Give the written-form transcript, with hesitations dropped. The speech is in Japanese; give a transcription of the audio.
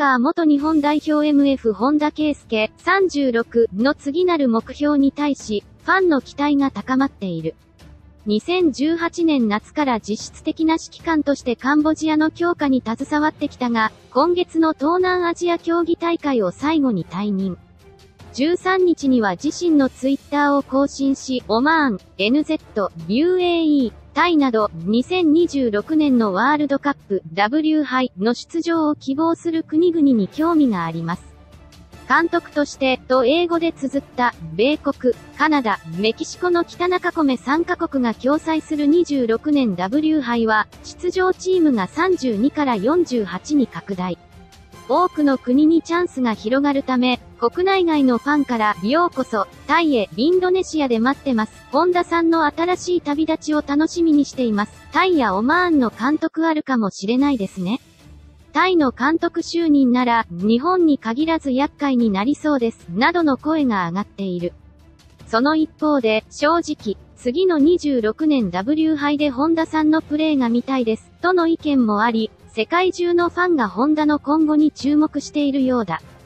カー元日本代表 MF 本田圭佑36の次なる目標に対し、ファンの期待が高まっている。2018年夏から実質的な指揮官としてカンボジアの強化に携わってきたが、今月の東南アジア競技大会を最後に退任。13日には自身のツイッターを更新し、オマーン、NZ、UAE、タイなど、2026年のワールドカップ、W 杯の出場を希望する国々に興味があります。監督として、と英語で綴った、米国、カナダ、メキシコの北中米3カ国が共催する26年 W 杯は、出場チームが32から48に拡大。多くの国にチャンスが広がるため、国内外のファンから、ようこそ、タイへ、インドネシアで待ってます。本田さんの新しい旅立ちを楽しみにしています。タイやオマーンの監督あるかもしれないですね。タイの監督就任なら、日本に限らず厄介になりそうです、などの声が上がっている。その一方で、正直、次の26年 W 杯で本田さんのプレーが見たいです、との意見もあり、世界中のファンが本田の今後に注目しているようだ。